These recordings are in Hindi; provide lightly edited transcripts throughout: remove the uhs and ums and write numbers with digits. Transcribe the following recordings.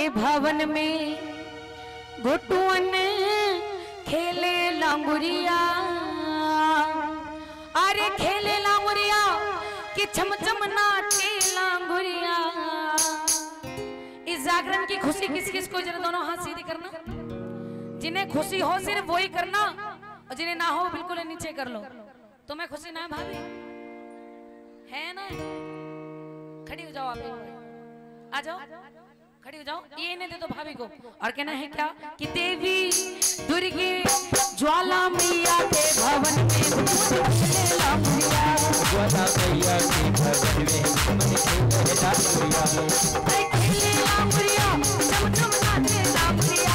भवन में घुटुअन खेले लांगुरिया। अरे खेले लांगुरिया कि छम छम नाचे लांगुरिया। इस जागरण की खुशी किस किस को, जरा दोनों हाथ सीधे करना। जिन्हें खुशी हो सिर्फ वही करना, और जिन्हें ना हो बिल्कुल नीचे कर लो। तुम्हें खुशी ना है भाभी, है ना? खड़ी हो जाओ, आप आ जाओ, खड़ी हो जाओ। ये इन्हें दे दो भाभी को। और कहना है क्या कि देवी दुर्गे ज्वाला मैया के भवन में ज्वाला मैया के भवन में खेले लांगुरिया, चम चम नाचे लांगुरिया।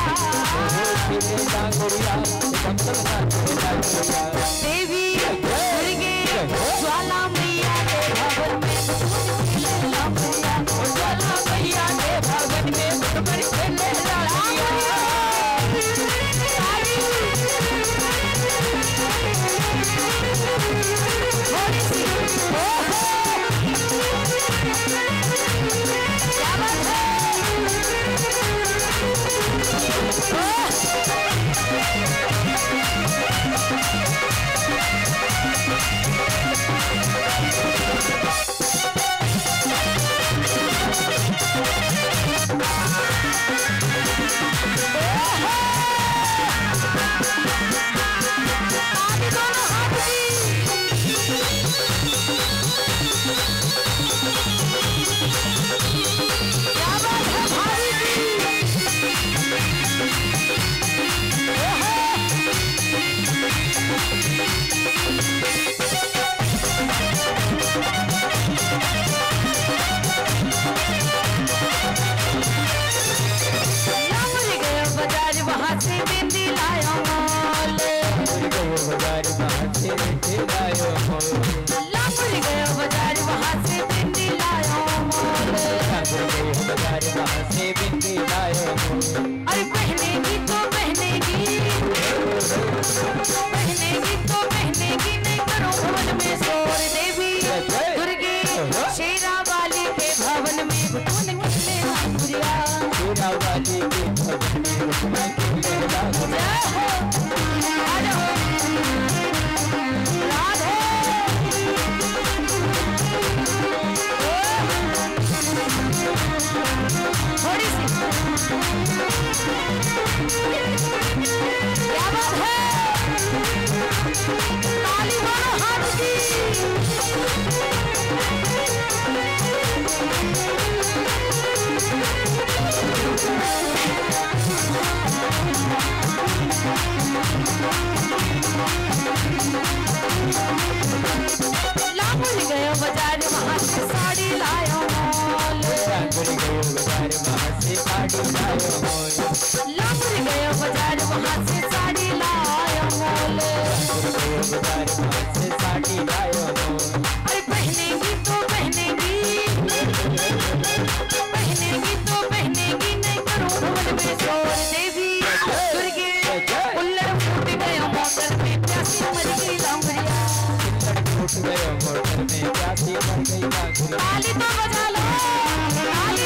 देवी दुर्गे ज्वाला मैया के भवन में खेले लांगुरिया, ज्वाला मैया के भवन में खेले लांगुरिया। अरे पहनेगी तो पहनेगी, पहनेगी तो पहनेगी, नहीं करो भवन में शोर। देवी दुर्गे शेरा वाली के भवन में घुटुअन खेले लांगुरिया। शेरा वाली के भवन में घुटुअन खेले लांगुरिया। थोड़ी सी क्या बात है, ताली मारो हाथ की। लांगुर गयो बाजार वहां से साड़ी लायो मोल। लांगुर गयो बाजार वहां से साड़ी लायो मोल। लांगुर गयो बाजार वहां से साड़ी लायो मोल। लांगुर गयो बाजार वहां से साड़ी लायो मोल। अरे पहनेगी तो पहनेगी, पहनेगी तो पहनेगी, नहीं करो भवन में शोर। देवी दुर्गे कुल्लड़ फूट गयो मोटर में, प्यासी मर गई लांगुरिया। फूट गयो मोटर में, प्यासी मर गई लांगुरिया। ताली तो बजा लो, ताली।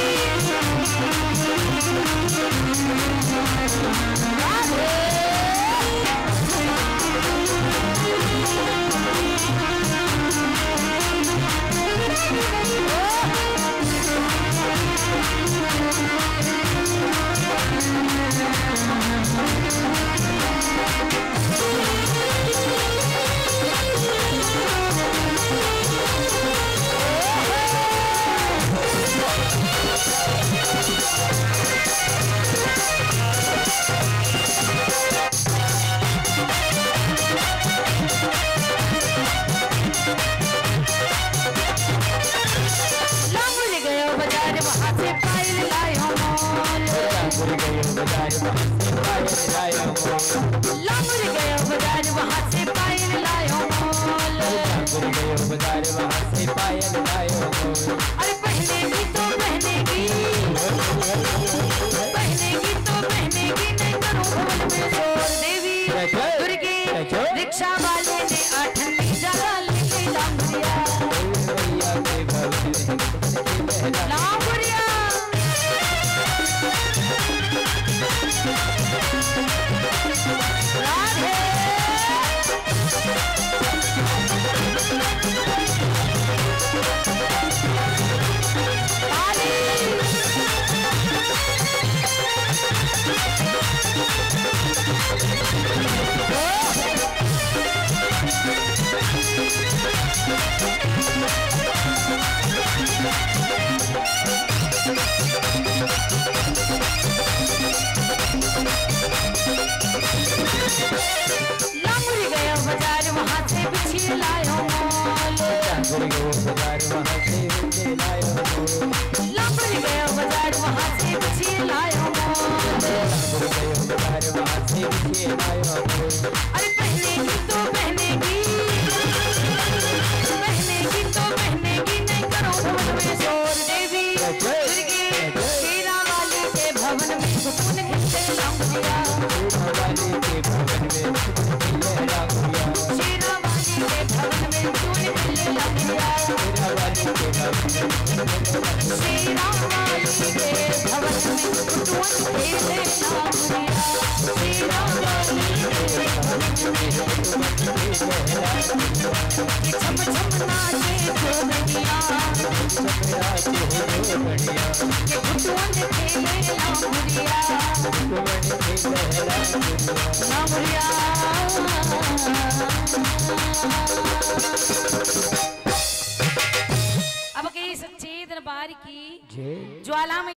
लांगुर गयो बाजार वहां से पायल लायो मोल। लांगुर गयो बाजार वहां से पायल लायो मोल। अरे पहनेगी तो पहनेगी, पहनेगी तो पहनेगी, नहीं करो भवन में शोर। देवी दुर्गे रिक्शा वाले ने आठनी जगह लेके लांगुरिया। लांगुरिया अरे पहनेगी तो पहनेगी, पहनेगी तो पहनेगी, नहीं करो भवन में शोर। देवी दुर्गे शेरा वाली के भवन में सुकून खिलते लाऊंगिया, शेरा वाली के भवन में सुकून खिले लाऊंगिया, शेरा वाली के भवन में सुकून खिले लाऊंगिया, शेरा वाली के भवन में, शेरा वाली के भवन में सुकून खिले लाऊंगिया, शेरा वाली के भवन में सुकून खिले लाऊंगिया। छम छम नाचे जोगनिया, छम नाचे जोगनिया, के घुटुआं खेले लाऊंगिया, घुटुआं खेले लाऊंगिया। अब के सच्चे दरबार की ज्वाला में